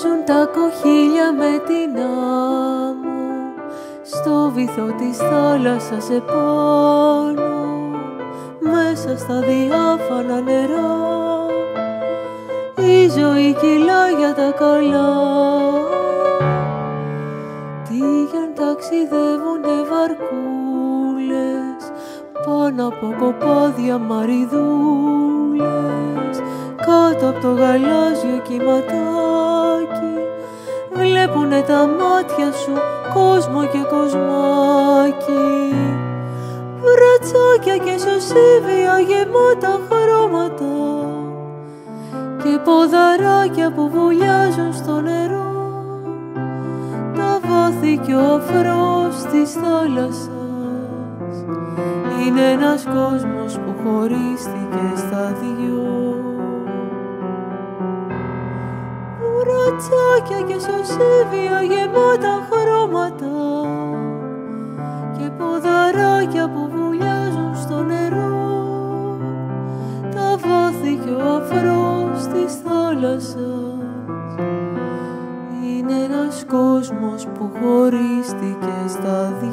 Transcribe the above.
Παίζουν τα κοχύλια με την άμμο στο βυθό της θάλασσας σε πόνο, μέσα στα διάφανα νερά η ζωή κυλά για τα καλά. Τι κι αν ταξιδεύουνε βαρκούλες πάνω από κοπάδια μαριδούλες, κάτω από το γαλάζιο κυματάκι βλέπουνε τα μάτια σου κόσμο και κοσμάκι. Βρατσάκια και σωσίβια γεμάτα χρώματα και ποδαράκια που βουλιάζουν στο νερό, τα βάθη κι ο αφρός της θάλασσας είναι ένας κόσμος που χωρίστηκε στα δυο. Βρατσάκια και σωσίβια γεμάτα χρώματα και ποδαράκια που βουλιάζουν στο νερό, τα βάθη κι ο αφρός της θάλασσας είναι ένας κόσμος που χωρίστηκε στα δυο.